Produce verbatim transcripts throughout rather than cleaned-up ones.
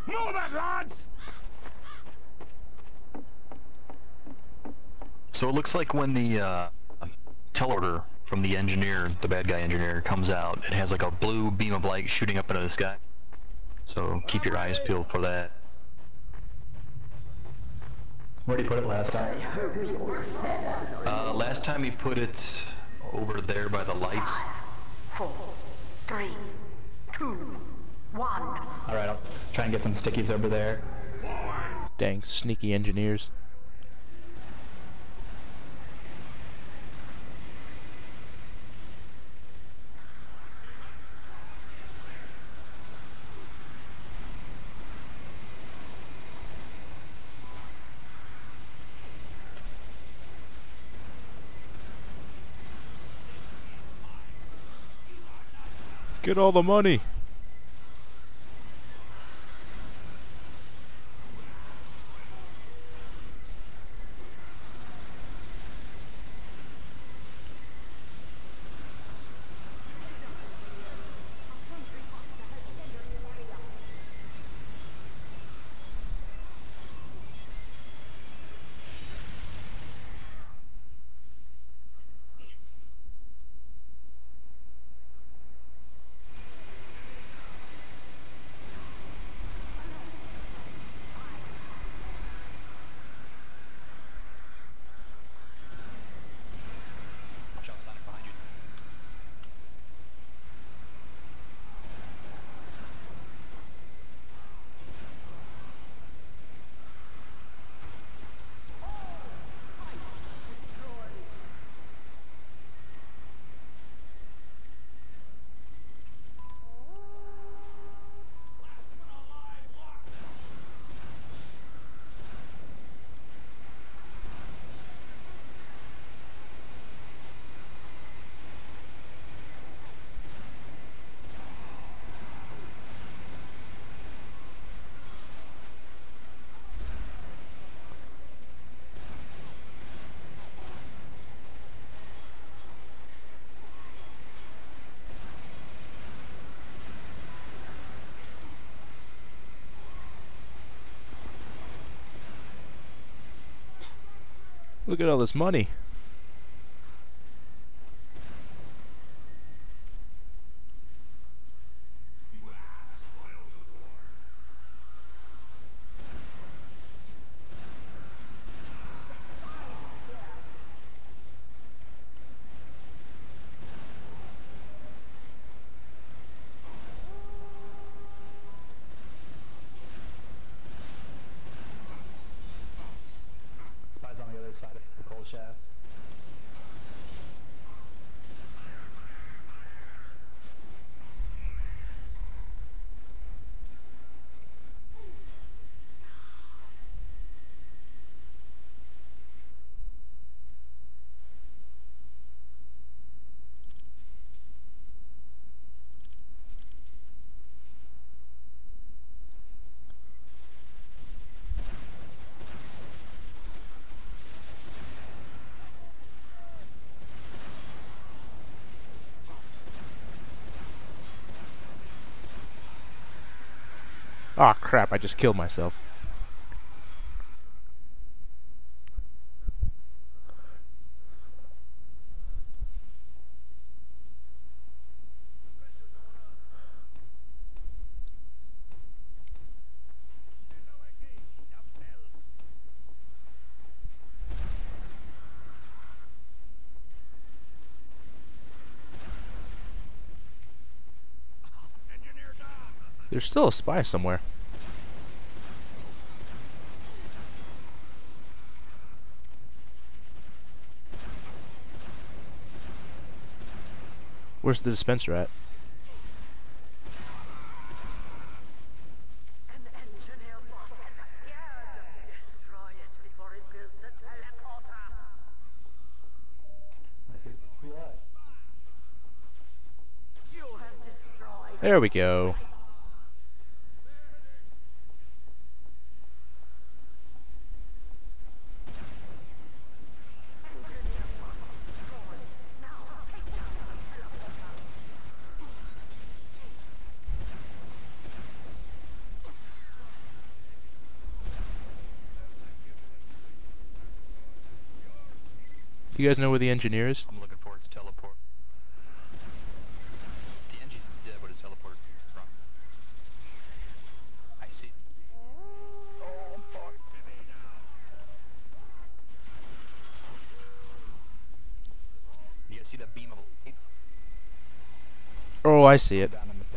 Move it, lads! So it looks like when the uh, teleporter from the engineer, the bad guy engineer, comes out, it has like a blue beam of light shooting up into the sky. So keep your eyes peeled for that. Where did he put it last time? Uh, last time he put it over there by the lights. Four, three, two, one. Alright, I'll try and get some stickies over there. Dang, sneaky engineers. Get all the money. Look at all this money. Spies on the other side of the coal shaft. Aw, oh, crap, I just killed myself. There's still a spy somewhere. Where's the dispenser at? An engineer bought it. Yeah, destroy it before it builds the teleporter. I see. We lied. You have destroyed. There we go. You guys know where the engineer is? I'm looking for its teleport. The engine's dead, but its teleport from. I see. Oh, I'm fucked. You guys see that beam of light? Oh, I see it. Down in the pit.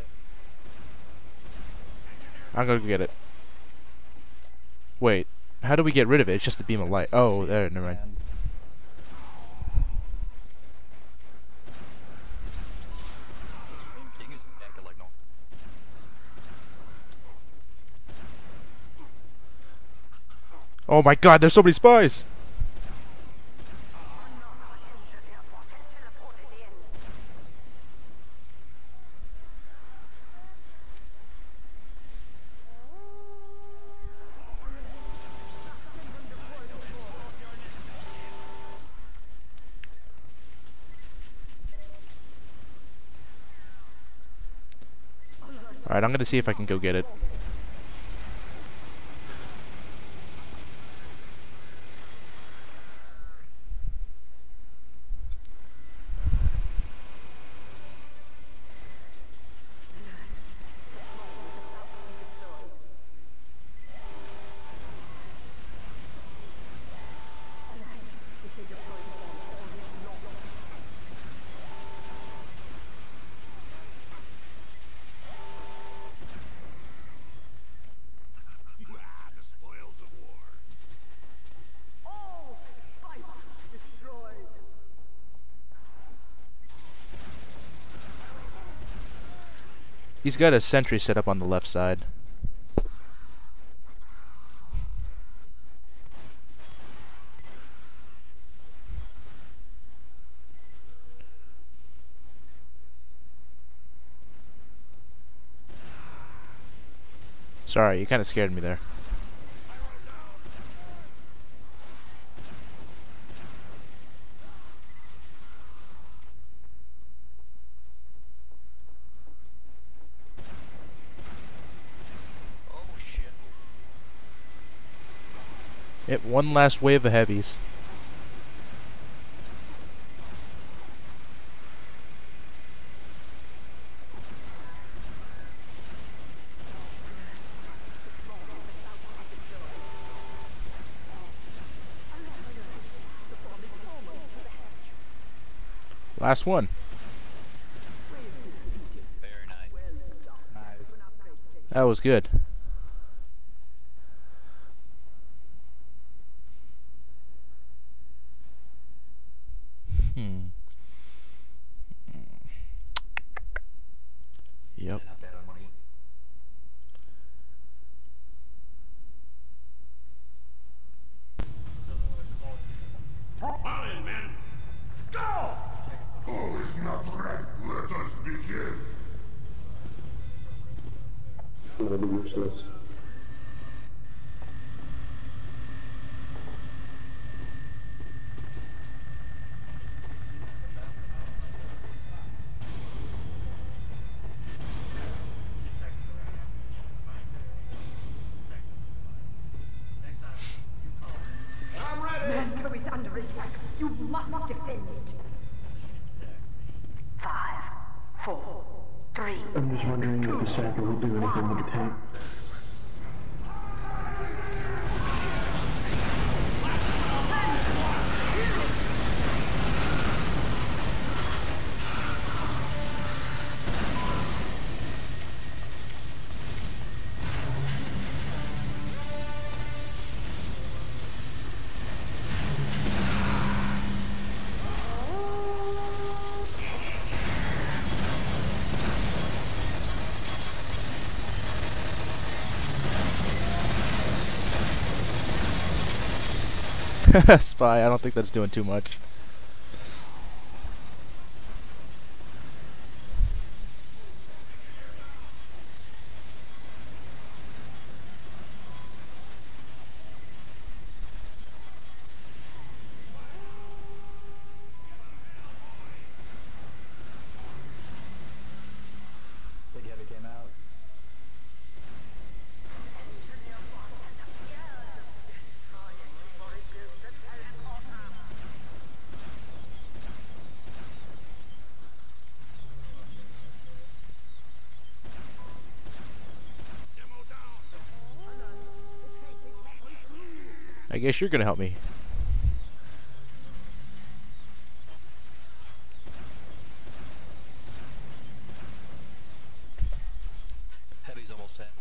I'm gonna go get it. Wait, how do we get rid of it? It's just the beam of light. Oh, there, never mind. And You can use the deck like no. Oh my god, there's so many spies! Engineer bot has teleported in. Alright, I'm gonna see if I can go get it. All spice destroyed. He's got a sentry set up on the left side. Sorry, you kind of scared me there. Oh shit. Yep, one last wave of heavies. Last one. Very nice. nice. That was good. Hmm. Yep. Not bad on money. Iron Man, go! All is not right. Let us begin. I'm gonna be useless. I'm ready! Manco is under attack. You must defend it. Five, four, three. I'm just wondering if the sacker will do anything with the tank. Spy, I don't think that's doing too much. Big Heavy came out. Engineer bot has appeared. Destroy it before it builds a teleporter. I guess you're gonna help me. Heavy's almost half.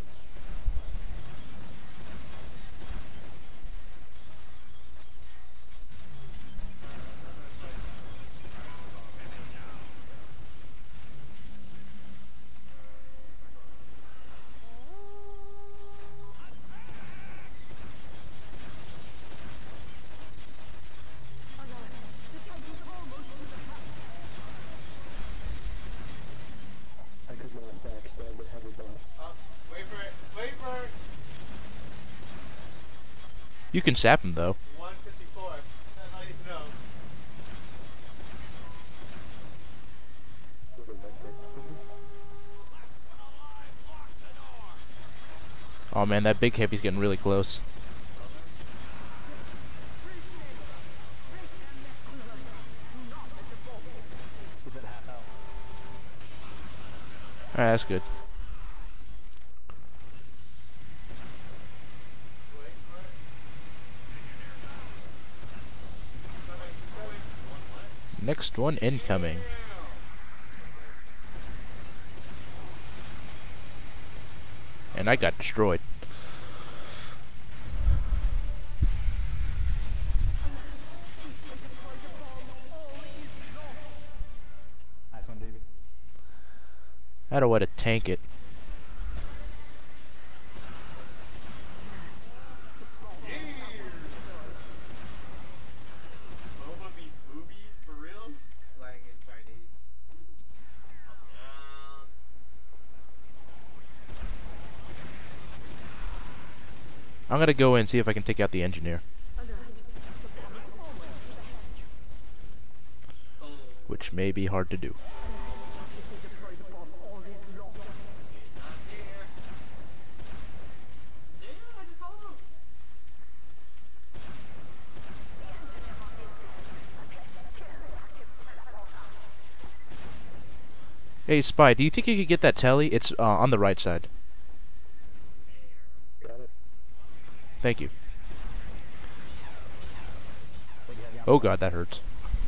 I could not backstab the heavy bot. Uh, wait for it. Wait for it. You can sap him though. one fifty-four. That's all you need to know. With a vector. Oh man, that big heavy's getting really close. He's at half health. Alright, that's good. Next one incoming. And I got destroyed. Nice one, D B. I had a way to tank it. Boba means boobies for real? Like in Chinese. Um, I'm gonna go in and see if I can take out the engineer. Which may be hard to do. Hey Spy, do you think you could get that telly? It's uh, on the right side. Got it. Thank you. Oh god, that hurts.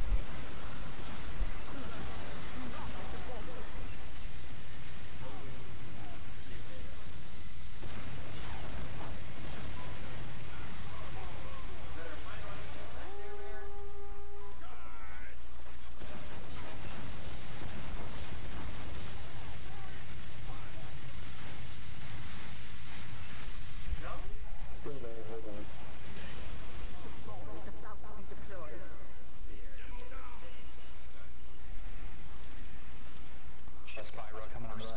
Still there, hold on. A spy row coming on the right.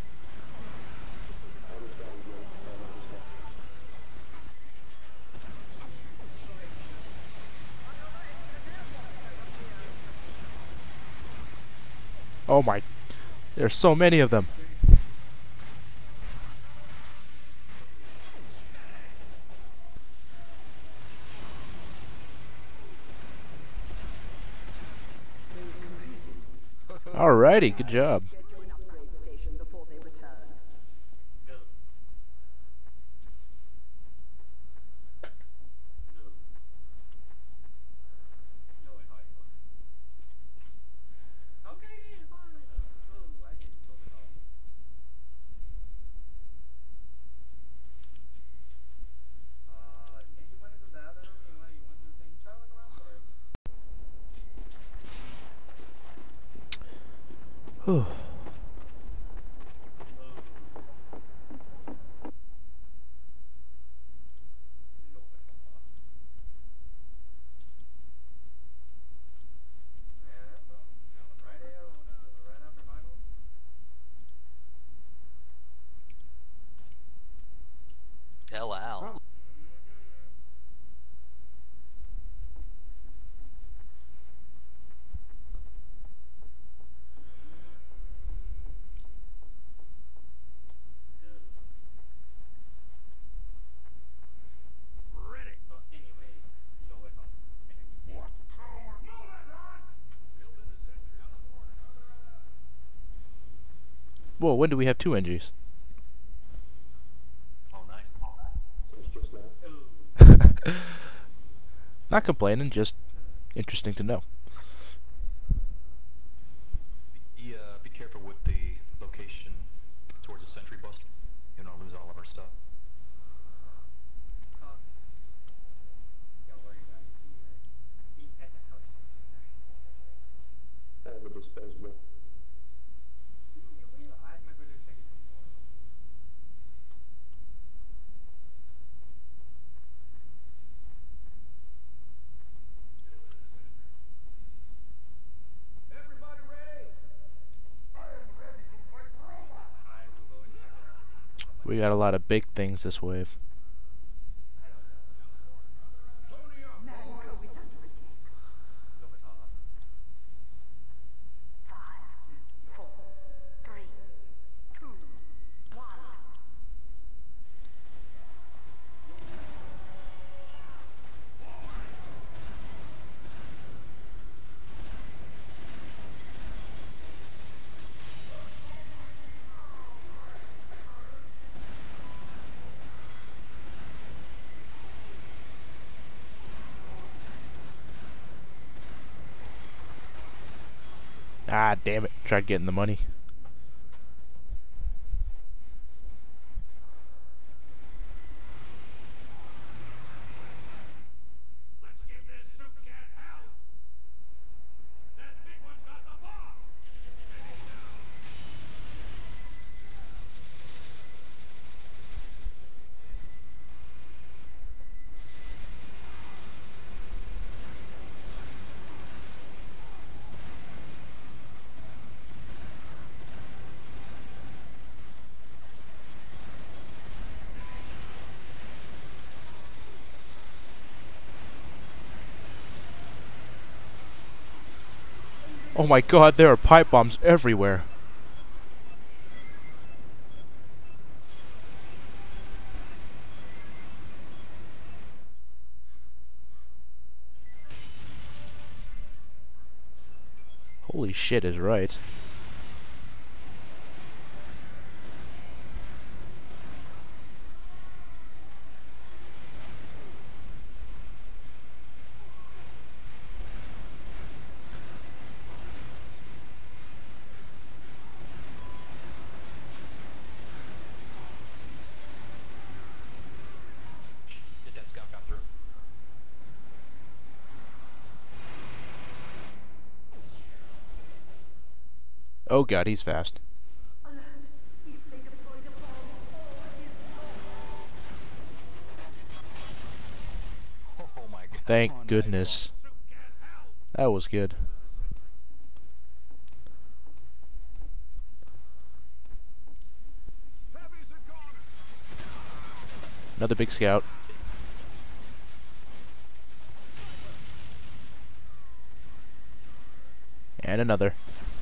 I just got it, good. I just got Oh my, there's so many of them. Alrighty, good job. Get to an upgrade station before they return. okay, yeah, fine. Oh, I can focus on. Uh, yeah, you went to the bathroom. You went, you went to the same toilet around or? Whew. Hell out. Whoa, when do we have two N Gs? Oh, nice. since just now. Not complaining, just interesting to know. Be, uh, be careful with the location towards the sentry bus. You don't lose all of our stuff. Huh. Don't worry about it. Be at the house. I have a disposable. You, you will. I might go to check it before. Everybody ready? I am ready to fight robots. I will go and check it out. We got a lot of big things this wave. I don't know. Pony up, Mango boys. is under attack. Go Matala. Five, four, three, two, one. Ah, damn it. Tried getting the money. Let's give this soup cat hell. That big one's got the bomb. Finish now. Oh my god, there are pipe bombs everywhere. Holy shit is right. Did that scout got through? Oh god, he's fast. Alert! If they deploy the bomb, all is Oh my god. Thank Oh, nice. goodness. That was good. Heavy's a goner. Another big scout. And another.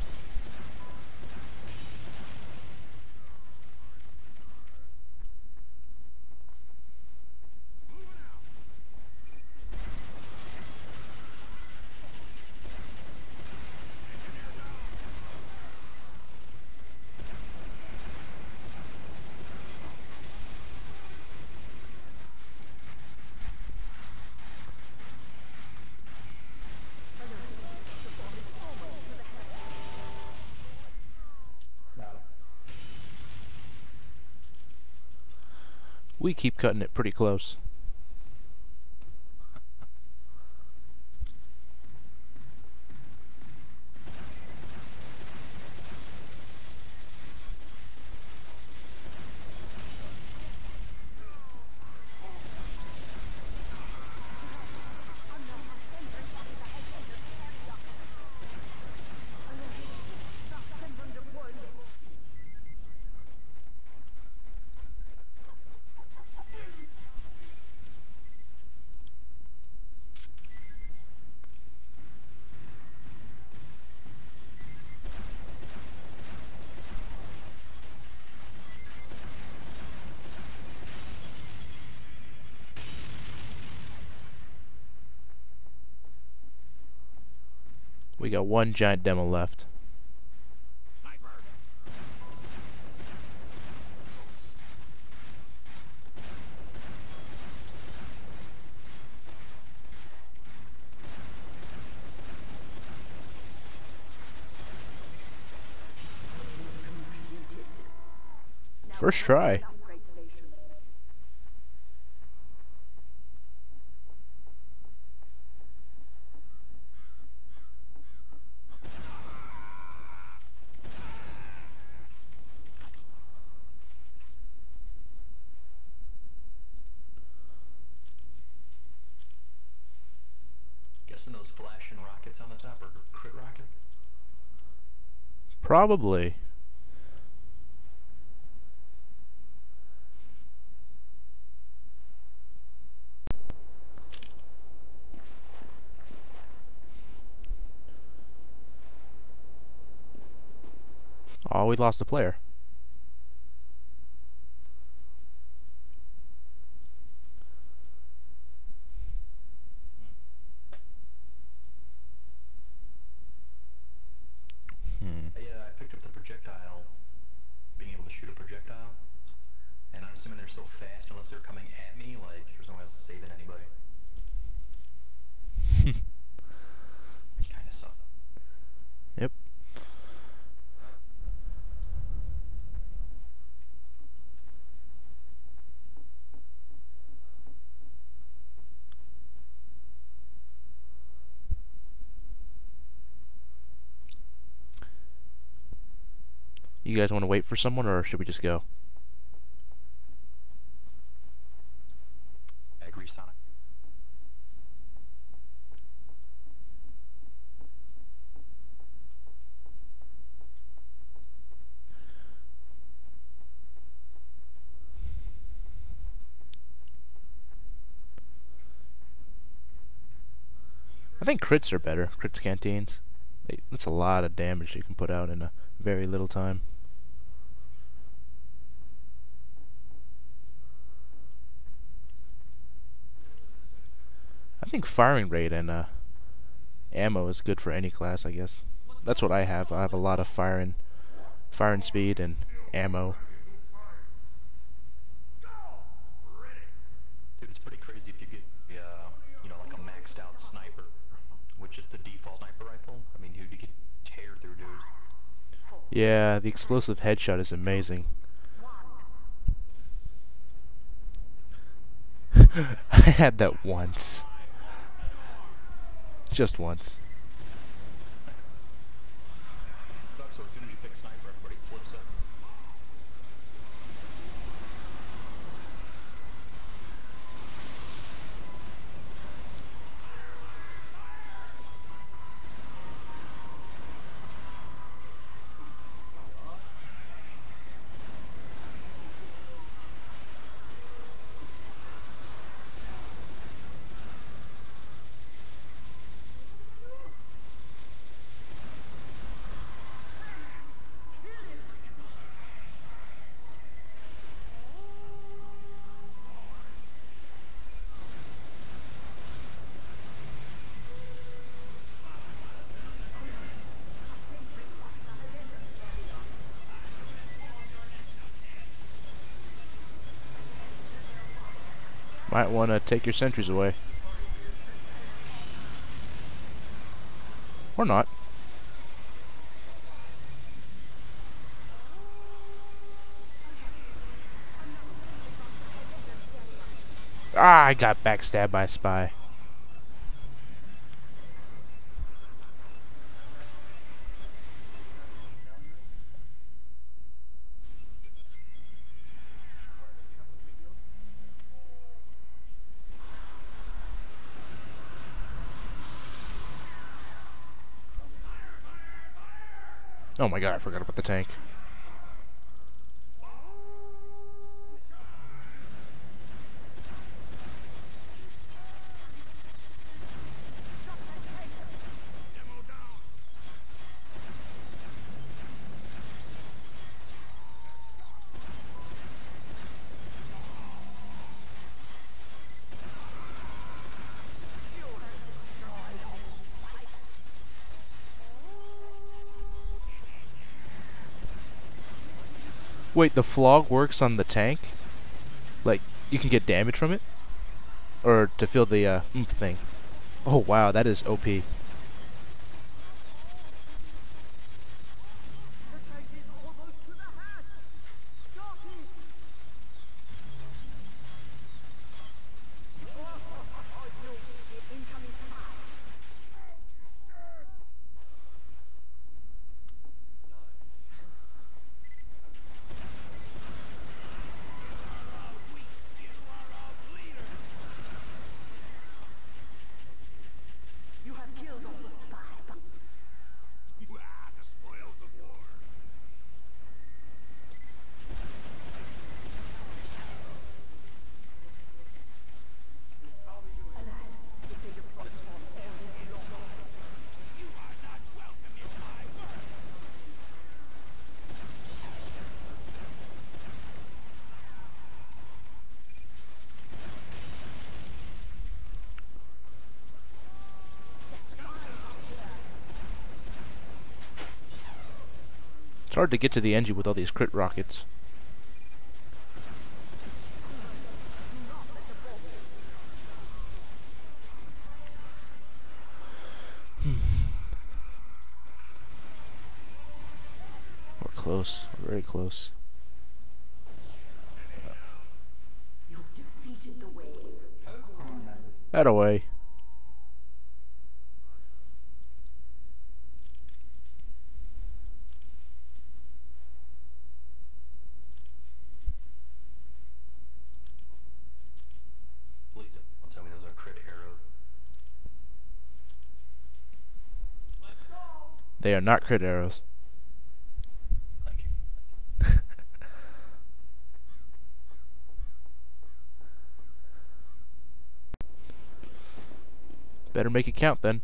We keep cutting it pretty close. We got one giant demo left. First try. Upgrade station. Guessing those flashing rockets on the top are crit rocket. Probably. Oh, we lost a player. Hmm. Yeah, I picked up the projectile, being able to shoot a projectile, and I'm assuming they're so fast, unless they're coming at me, like, there's no way of saving anybody. Kinda sucks. Yep. You guys want to wait for someone, or should we just go? I agree, Sonic. I think crits are better. Crits canteens. They, that's a lot of damage you can put out in a very little time. I think firing rate and uh, ammo is good for any class, I guess. That's what I have. I have a lot of firing, firing speed and ammo. Dude, it's pretty crazy if you get, uh, you know, like a maxed out sniper, which is the default sniper rifle. I mean, dude, you could tear through dudes. Yeah, the explosive headshot is amazing. I had that once. Just once. So as soon as you pick sniper, everybody flips it. Might want to take your sentries away. Or not. Ah, I got backstabbed by a spy. Oh my god, I forgot about the tank. Wait, the flog works on the tank? Like, you can get damage from it? Or to feel the uh, oomph thing? Oh wow, that is O P. The tank is almost to the hatch. Jockey, hard to get to the engine with all these crit rockets. Hmm. We're close. We're very close. You've defeated the wave. That away. Please don't tell me those are crit arrows. They are not crit arrows. Thank you. Better make it count then.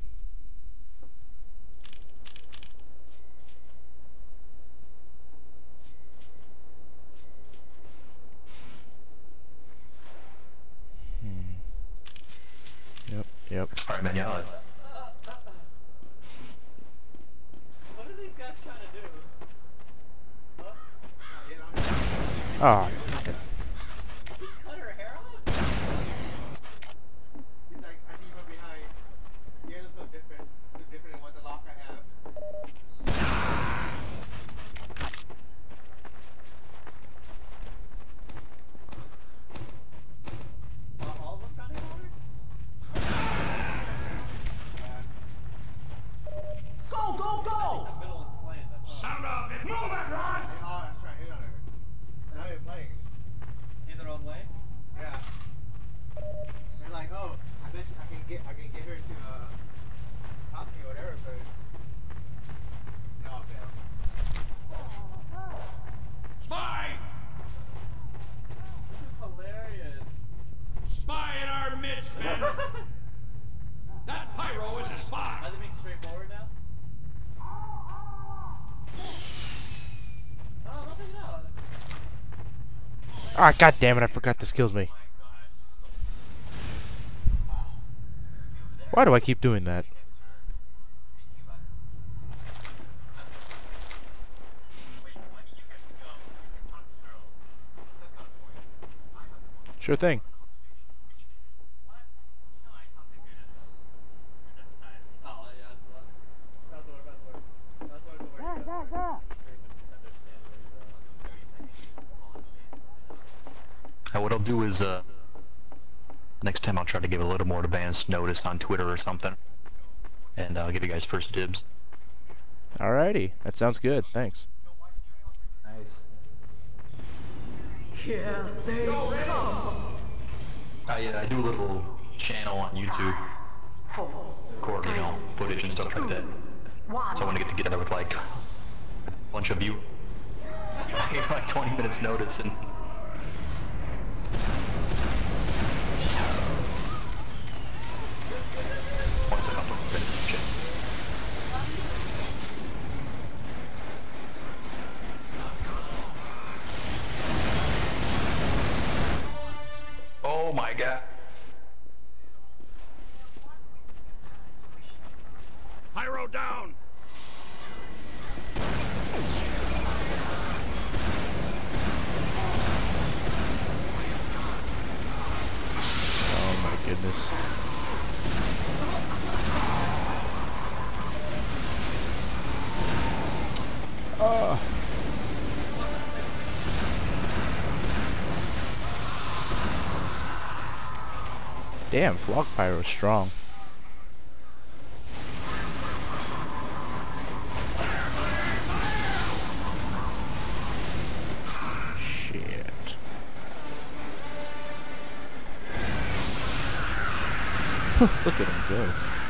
Hmm. Yep, yep. Alright, man, yeah. What are these guys trying to do? Huh? Ah, He cut her hair off? He's like, I see you from behind. Yours is so different. It's different than what the lock I have. Uh, all of them trying to get her? Go, go, go! The middle one's playing. That's all. Sound off it! Move it, Lance! Oh, I was trying to hit on her. Now you're playing. In their own way? Yeah. They're like, oh, I bet you I can get I can get her to uh top me or whatever, but no, I'll fail. Spy! This is hilarious. Spy in our midst, men! That pyro is a Are spy! they being straightforward now? Oh, nothing else. ah, god damn it! I forgot this kills me. Why do I keep doing that? Sure thing. Oh, yeah, that's what. That's what, that's what. That's what the word you guys are. Pretty much understand what he's, uh, Uh, what I'll do is, uh, next time I'll try to give a little more advanced notice on Twitter or something. And I'll give you guys first dibs. Alrighty, that sounds good. Thanks. Nice. Here they come. I, uh, I do a little channel on YouTube. Record, you know, footage and stuff like that. So I want to get together with like a bunch of you. I give like twenty minutes notice and once a couple of minutes. Shit. Oh my god. Pyro down! Oh my goodness. Ah. Damn, Flog Pyro's strong. Shit. Look at him go.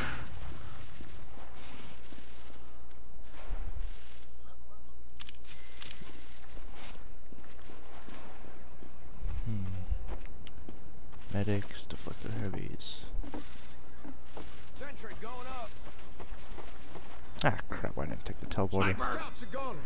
Hmm. Medics, deflector heavies. Sentry going up! Ah, crap, why didn't I take the teleporter? Scouts are going!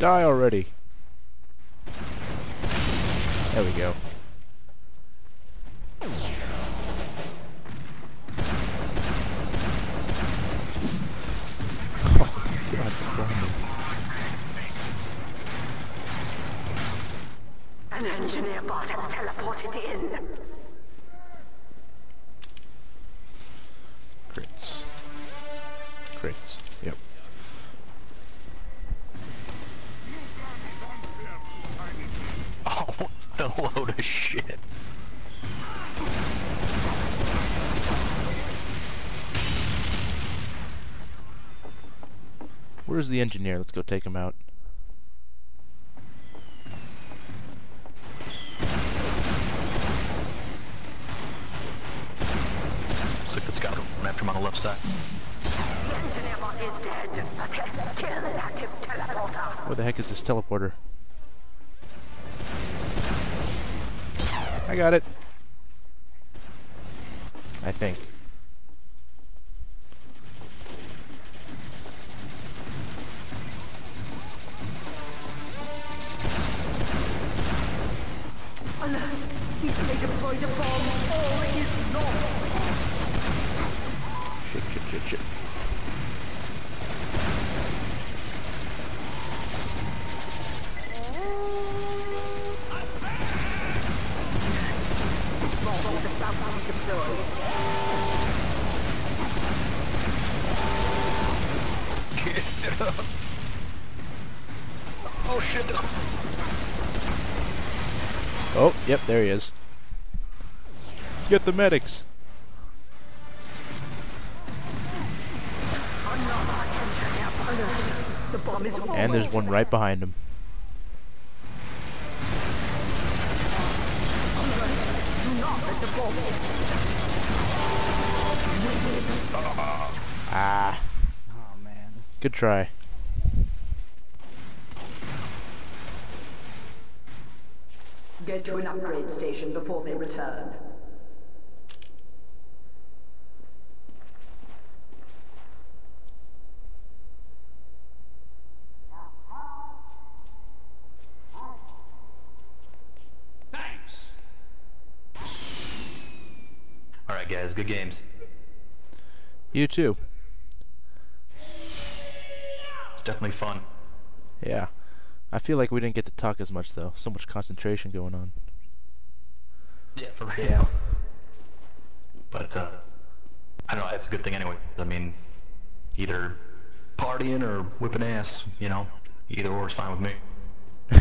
Die already. There we go. Oh, God, blimey. An engineer bot has teleported in. Crits. Crits. Yep. Oh, the load of shit. Where's the engineer? Let's go take him out. Looks like the scout went after him on the left side. The engineer bot is dead, but there's still an active teleporter. Where the heck is this teleporter? I got it. I think. Alert! He's may deployed a bomb. All is lost. Shit, shit, shit, shit. Bomb is about to be deployed. Get up. Oh shit. Oh, yep, there he is. Get the medics. Another engineer alert. The bomb is almost And there's one right behind him. Do not let the bomb Ah. Oh man. Good try. get to an upgrade station before they return. Thanks. Alright guys, good games. You too. It's definitely fun. Yeah. I feel like we didn't get to talk as much though. So much concentration going on. Yeah, for real. But, uh, I don't know, it's a good thing anyway. I mean, either partying or whipping ass, you know? Either or is fine with me.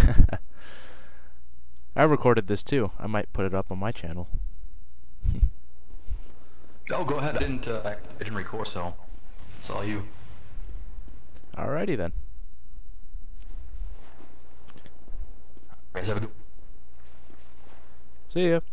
I recorded this too. I might put it up on my channel. Oh, go ahead. I didn't, uh, I didn't record, so it's all you. Alrighty then. Guys, have a good See ya.